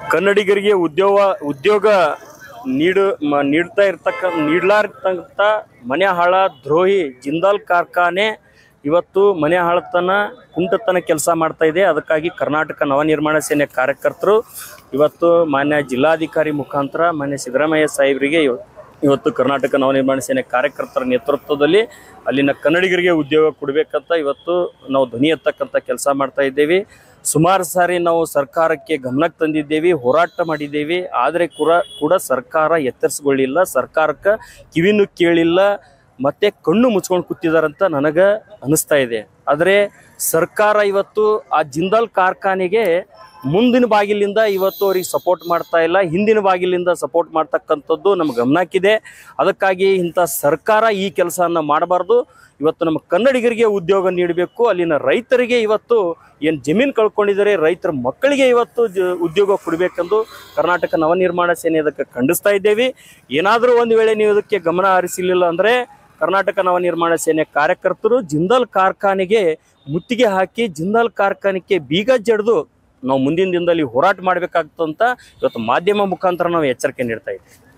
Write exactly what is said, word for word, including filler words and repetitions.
ಕನ್ನಡಿಗರಿಗೆ ಉದ್ಯೋಗ ಉದ್ಯೋಗ ನೀಡು ಮ ನೀಡ್ತಾ ಇರ್ತಕ್ಕ ನೀಡಲಾರ್ತಕ್ಕಂಥ ಮನೆ ಹಾಳ ದ್ರೋಹಿ ಜಿಂದಾಲ್ ಕಾರ್ಖಾನೆ ಇವತ್ತು ಮನೆ ಹಾಳತನ ಕುಂಟತನ ಕೆಲಸ ಮಾಡ್ತಾ ಇದೆ. ಅದಕ್ಕಾಗಿ ಕರ್ನಾಟಕ ನವನಿರ್ಮಾಣ ಸೇನೆ ಕಾರ್ಯಕರ್ತರು ಇವತ್ತು ಮಾನ್ಯ ಜಿಲ್ಲಾಧಿಕಾರಿ ಮುಖಾಂತರ ಮಾನ್ಯ ಸಿದ್ದರಾಮಯ್ಯ ಸಾಹೇಬರಿಗೆ ಇವತ್ತು ಕರ್ನಾಟಕ ನವನಿರ್ಮಾಣ ಸೇನೆ ಕಾರ್ಯಕರ್ತರ ನೇತೃತ್ವದಲ್ಲಿ ಅಲ್ಲಿನ ಕನ್ನಡಿಗರಿಗೆ ಉದ್ಯೋಗ ಕೊಡಬೇಕಂತ ಇವತ್ತು ನಾವು ಧ್ವನಿ ಎತ್ತಕ್ಕಂಥ ಕೆಲಸ ಮಾಡ್ತಾ ಇದ್ದೇವೆ. ಸುಮಾರು ಸಾರಿ ನಾವು ಸರ್ಕಾರಕ್ಕೆ ಗಮನಕ್ಕೆ ತಂದಿದ್ದೇವೆ, ಹೋರಾಟ ಮಾಡಿದ್ದೇವೆ. ಆದರೆ ಕೂಡ ಕೂಡ ಸರ್ಕಾರ ಎತ್ತರಿಸಿಕೊಳ್ಳಿಲ್ಲ, ಸರ್ಕಾರಕ್ಕೆ ಕಿವಿನೂ ಕೇಳಿಲ್ಲ, ಮತ್ತೆ ಕಣ್ಣು ಮುಚ್ಕೊಂಡು ಕೂತಿದಾರಂತ ನನಗೆ ಅನಿಸ್ತಾ ಇದೆ. ಆದರೆ ಸರ್ಕಾರ ಇವತ್ತು ಆ ಜಿಂದಾಲ್ ಕಾರ್ಖಾನೆಗೆ ಮುಂದಿನ ಬಾಗಿಲಿಂದ ಇವತ್ತು ಅವ್ರಿಗೆ ಸಪೋರ್ಟ್ ಮಾಡ್ತಾ ಇಲ್ಲ, ಹಿಂದಿನ ಬಾಗಿಲಿಂದ ಸಪೋರ್ಟ್ ಮಾಡ್ತಕ್ಕಂಥದ್ದು ನಮ್ಮ ಗಮನಕ್ಕಿದೆ. ಅದಕ್ಕಾಗಿ ಇಂಥ ಸರ್ಕಾರ ಈ ಕೆಲಸವನ್ನು ಮಾಡಬಾರ್ದು. ಇವತ್ತು ನಮ್ಮ ಕನ್ನಡಿಗರಿಗೆ ಉದ್ಯೋಗ ನೀಡಬೇಕು. ಅಲ್ಲಿನ ರೈತರಿಗೆ ಇವತ್ತು ಏನು ಜಮೀನು ಕಳ್ಕೊಂಡಿದ್ದಾರೆ, ರೈತರ ಮಕ್ಕಳಿಗೆ ಇವತ್ತು ಜ ಉದ್ಯೋಗ ಕೊಡಬೇಕೆಂದು ಕರ್ನಾಟಕ ನವನಿರ್ಮಾಣ ಸೇನೆ ಅದಕ್ಕೆ ಖಂಡಿಸ್ತಾ ಇದ್ದೇವೆ. ಏನಾದರೂ ಒಂದು ವೇಳೆ ನೀವು ಇದಕ್ಕೆ ಗಮನ ಹರಿಸಲಿಲ್ಲ ಅಂದರೆ ಕರ್ನಾಟಕ ನವನಿರ್ಮಾಣ ಸೇನೆ ಕಾರ್ಯಕರ್ತರು ಜಿಂದಾಲ್ ಕಾರ್ಖಾನೆಗೆ ಮುತ್ತಿಗೆ ಹಾಕಿ ಜಿಂದಾಲ್ ಕಾರ್ಖಾನೆಗೆ ಬೀಗ ಜಡಿದು ನಾವು ಮುಂದಿನ ದಿನದಲ್ಲಿ ಹೋರಾಟ ಮಾಡಬೇಕಾಗ್ತಂತ ಇವತ್ತು ಮಾಧ್ಯಮ ಮುಖಾಂತರ ನಾವು ಎಚ್ಚರಿಕೆ ನೀಡ್ತಾ ಇದ್ದೀವಿ.